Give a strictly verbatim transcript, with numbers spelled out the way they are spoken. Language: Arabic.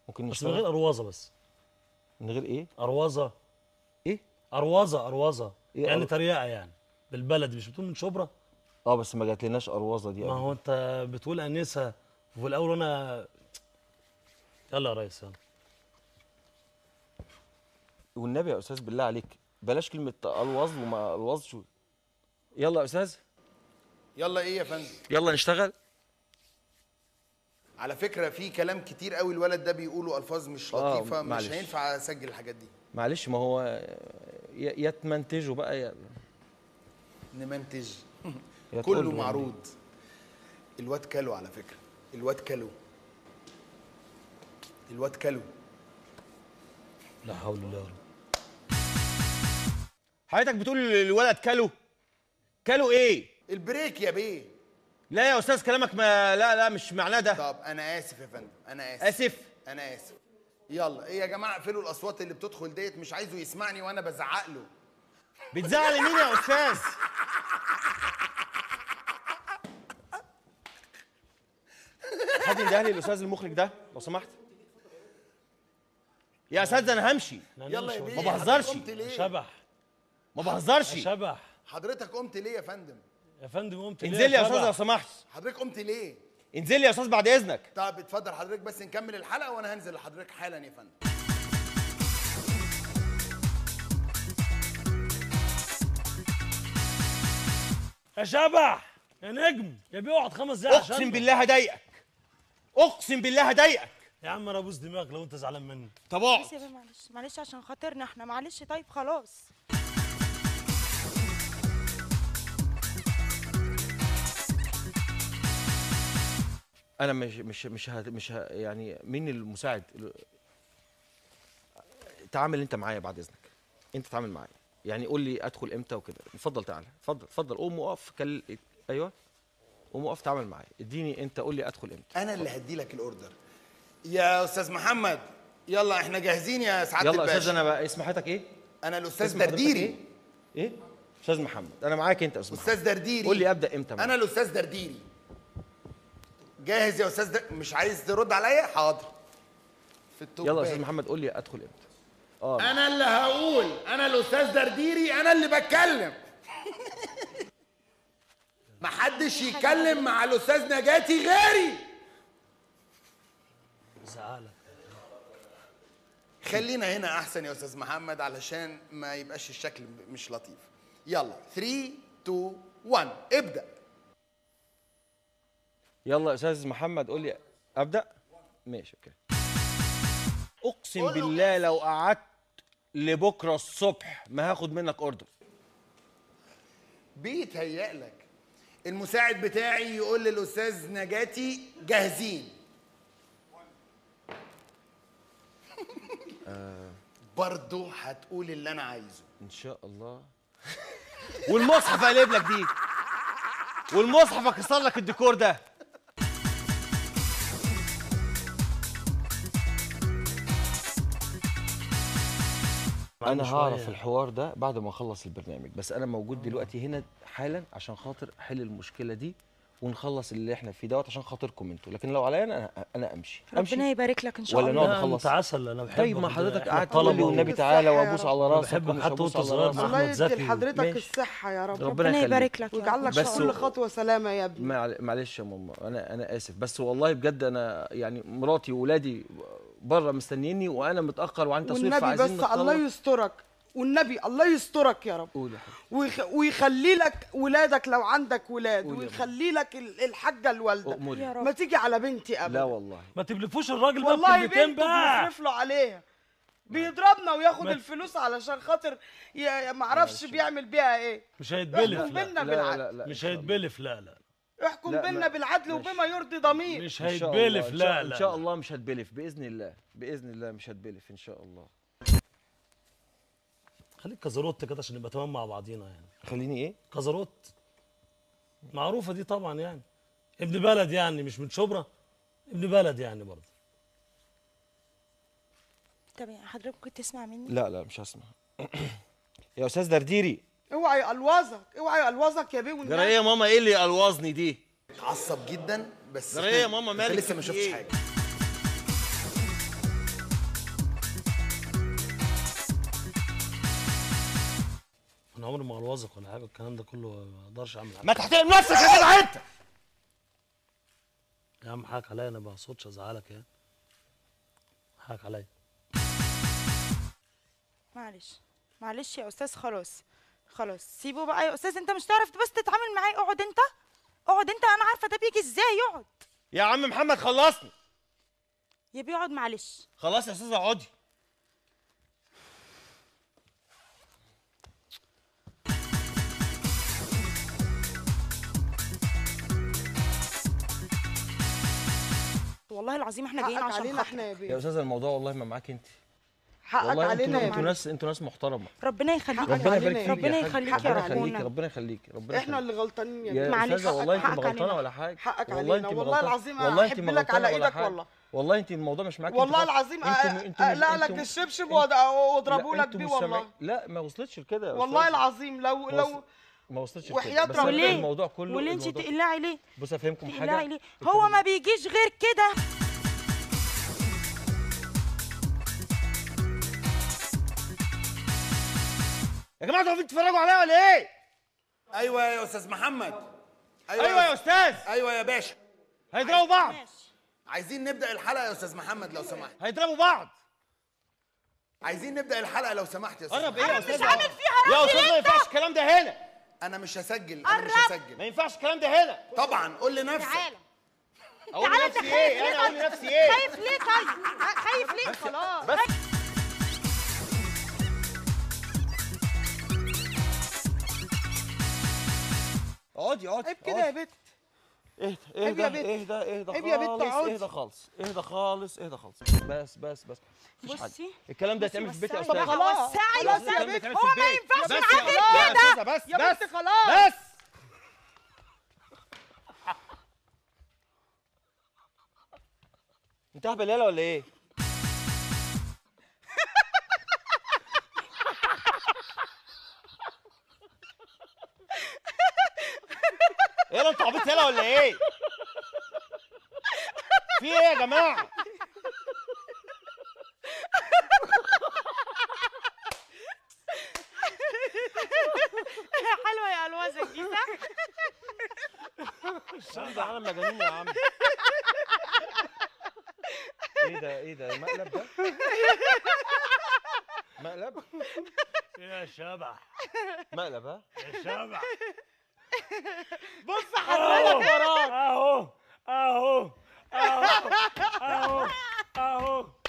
ممكن بس من نشتغل غير اروازه. بس من غير ايه؟ اروازه. ايه؟ اروازه اروازه إيه يعني أر- تريقه يعني بالبلدي. مش بتقول من شبرا؟ اه بس ما جاتلناش اروازه دي ما قبل هو كده. انت بتقول انسه وفي الاول انا. يلا يا ريس يلا. والنبي يا استاذ بالله عليك بلاش كلمه الوظ وما الوظش. يلا يا استاذ. يلا ايه يا فندم؟ يلا نشتغل. على فكره في كلام كتير قوي الولد ده بيقوله الفاظ مش آه، لطيفه، مش معلش. هينفع اسجل الحاجات دي. معلش ما هو يا يا تمنتجوا بقى يا نمنتج. يا كله تقول له معروض. الواد كلو على فكره، الواد كلو، الواد كلو. لا حول الله يا رب. حضرتك بتقول الولد كلو؟ كلو ايه؟ البريك يا بيه. لا يا استاذ كلامك ما لا لا مش معناه ده. طب انا اسف يا فندم، انا اسف. اسف. انا اسف. يلا ايه يا جماعه، اقفلوا الاصوات اللي بتدخل ديت، مش عايزه يسمعني وانا بزعق له. بتزعل مين يا استاذ؟ حد يندهلي الاستاذ المخرج ده لو سمحت. يا استاذ انا همشي. يلا يا بيه. ما بهزرش. حضرتك قمت ليه؟ شبح. ما بهزرش. شبح. حضرتك قمت ليه يا فندم؟ يا فندم قمت ليه؟ انزل لي يا استاذ شبح؟ لو سمحت. حضرتك قمت ليه؟ انزل لي يا استاذ بعد اذنك. طب اتفضل حضرتك بس نكمل الحلقه وانا هنزل لحضرتك حالا يا فندم. يا شبح يا نجم يا بيه اقعد خمس دقايق عشان اقسم بالله هضايقك. اقسم بالله هضايقك. يا عم انا ابوس دماغك لو انت زعلان مني. طب اقعد. بس يا بيه معلش معلش عشان خاطرنا احنا، معلش طيب خلاص. انا مش مش مش ه... مش ه... يعني مين المساعد؟ تعامل انت معايا بعد اذنك. انت تعامل معايا يعني قول لي ادخل امتى وكده. اتفضل تعالى اتفضل اتفضل قوم وقف كل... ايوه قوم وقف تعامل معايا. اديني انت قول لي ادخل امتى. انا اللي هدي لك الاوردر يا استاذ محمد. يلا احنا جاهزين يا سعاده يلا يا الباشا. استاذ. انا بقى اسم حضرتك ايه؟ انا الاستاذ اسم حضرتك درديري. ايه؟ ايه؟ استاذ محمد. انا معاك انت يا استاذ محمد. استاذ درديري. قول لي ابدا امتى معاك. انا الاستاذ درديري. جاهز يا استاذ در... مش عايز ترد عليا؟ حاضر. في التوب يلا يا باك. استاذ محمد قول لي ادخل امتى. اه انا اللي هقول. انا الاستاذ درديري، انا اللي بتكلم. محدش يتكلم مع الاستاذ نجاتي غيري. زعلك. خلينا هنا احسن يا استاذ محمد علشان ما يبقاش الشكل مش لطيف. يلا ثلاثة اتنين واحد ابدا. يلا يا استاذ محمد قول لي ابدا. ماشي اوكي. اقسم بالله لو قعدت لبكره الصبح ما هاخد منك اوردر. بيتهيأ لك المساعد بتاعي يقول للاستاذ نجاتي جاهزين. برضه هتقول اللي انا عايزه ان شاء الله. والمصحف هقلب لك دي. والمصحف هكسر لك الديكور ده. انا هعرف الحوار ده بعد ما اخلص البرنامج، بس انا موجود دلوقتي هنا حالا عشان خاطر احل المشكله دي ونخلص اللي احنا فيه دوت عشان خاطركم انتوا. لكن لو عليا انا انا امشي. امشي ربنا يبارك لك ان شاء ولا الله. نقعد نخلص؟ انت عسل. انا بحبك. طيب ما حضرتك إحنا قاعد تقول لي طلبة والنبي و- تعالى الصحة يا وابوس رب. على أنا راسك بحبك ومش حتى هبوس وأنت على صغير راسك. مع الله أحمد يدي زكي. لحضرتك ماشي. الصحة يا رب. ربنا ربنا يخليك. يبارك لك يا ويجعل رب. لك بس كل و- خطوة سلامة يا ابني. مع- معلش يا ماما انا انا اسف بس والله بجد انا يعني مراتي واولادي بره مستنيني وانا متاخر وعندي تصوير والنبي فعايزين بس الله نخلص. يسترك، والنبي الله يسترك يا رب. قول يا حبيبي. ويخ... ويخلي لك ولادك لو عندك ولاد، قول يا ويخلي لك ال- الحاجة الوالدة. أموري. يا رب. ما تيجي على بنتي ابدا. لا والله. ما تبلفوش الراجل ده والله بكلمتين بنته بقى. بنصرف له عليها. بيضربنا وياخد ما- الفلوس علشان خاطر ي... ما اعرفش بيعمل بيها ايه. مش هيتبلف. احكم لا. بينا لا بالعدل. لا لا مش إن شاء الله. هيتبلف. لا لا احكم لا، بينا ما- بالعدل ماشي. وبما يرضي ضمير. مش إن شاء الله. هيتبلف. إن لا شاء- لا ان شاء الله مش هتبلف باذن الله. باذن الله مش هتبلف ان شاء الله. خليك كزروت كده عشان نبقى تمام مع بعضينا يعني. خليني ايه؟ كزروت معروفه دي طبعا يعني. ابن بلد يعني مش من شبرا. ابن بلد يعني برضه. طب يعني حضرتك ممكن تسمع مني؟ لا لا مش هسمع. يا استاذ درديري. اوعى يقلوظك، اوعى يقلوظك يا بيه والنبي. جرى ايه يا ماما؟ ايه اللي قلوظني دي؟ اتعصب جدا بس جرى ايه يا ماما؟ أنت مالك لسه ما في شفتش إيه؟ حاجه. انا عمري ما الوظف ولا حاجه، الكلام ده كله ما اقدرش اعمل حاجه. ما تحترم نفسك يا جدع انت. يا عم حقك عليا، انا ما بقصدش ازعلك يعني. حقك عليا. معلش معلش يا استاذ، خلاص خلاص سيبه بقى يا استاذ، انت مش تعرف بس تتعامل معاه. اقعد انت اقعد انت، انا عارفه ده بيجي ازاي. يقعد يا عم محمد خلصني. يا بيقعد معلش. خلاص يا استاذه اقعدي. والله العظيم احنا جايين حقك عشان علينا خاطرك. احنا يا يا بيه. استاذه الموضوع والله ما معاك انت، حقك والله علينا انتوا يا انتوا بيه. ناس انتوا ناس محترمه. ربنا يخليك حقك ربنا علينا يبارك يا فيك ربنا يا حاج. يخليك يا ربنا ربنا. يخليك ربنا يخليك ربنا احنا يخليك. اللي غلطانين يا يا بيه. معلش، استاذه والله انت ما حقك غلطانه علينا. ولا حاجه. حقك والله علينا. انت ما والله غلطانة. العظيم والله انت أحب ما لك غلطانة على ولا إيدك حاجة. والله. والله انت الموضوع مش معاك. والله انت خالص. العظيم انتوا- انتوا مش- اقلع لك انتوا- الشبشب انتوا- واضربه لا، لك انتوا بيه مش والله. سامعين. لا ما وصلتش لكده يا والله أستاذة. العظيم لو ما لو وصل- ما وصلتش وحياة لكده. بس أنا ربنا. الموضوع كله وليه انت الموضوع- تقلعي ليه؟ بص افهمكم تقلعي حاجه. ليه؟ هو ما بيجيش غير كده. يا جماعه انتوا بتتفرجوا عليا ولا ايه؟ ايوه يا استاذ محمد. ايوه يا استاذ. ايوه يا باشا. هيضربوا بعض. ماشي. عايزين نبدا الحلقه يا استاذ محمد لو سمحت. هيضربوا بعض. عايزين نبدا الحلقه لو سمحت يا استاذ قرب محمد. ايه يا مش استاذ؟ عامل فيها يا راجل استاذ ما انت. ينفعش الكلام ده هنا. انا مش هسجل انا مش قرب. ما هسجل. ينفعش الكلام ده هنا. طبعا قول لنفسك. تعالى اقول تعالى، انت لنفسي خايف ايه؟ ليه انا اقول طيب؟ لنفسي ايه؟ خايف ليه طيب؟ ها، خايف ليه؟ خلاص بس اقعدي اقعدي عيب كده يا بت. اهدى عيب يا اهدى بت. اهدى اهدى عيب يا بت، خالص اقعدي. اهدى خالص اهدى خالص اهدى خالص. بس بس بس مفيش حاجه. بصي الكلام ده بصي يتعمل في البيت يا وسعي استاذ. بقى، خلاص. وسعي خلاص يا يا استاذ. بت. بيتعمل هو في ما البيت. ينفعش بس معاك يا كده. استاذه بس يا بس بنت خلاص. بس انت هبل يالا ولا ايه؟ ايه انت عبيط يالا ولا ايه؟ في ايه يا جماعه؟ حلوه يا الوازك دي صح؟ الشام ده عالم مجانين يا عم. ايه ده ايه ده مقلب ده؟ مقلب؟ يا شبح مقلب ها؟ يا شبح. بص حضرتك وراك. اهو اهو اهو اهو اهو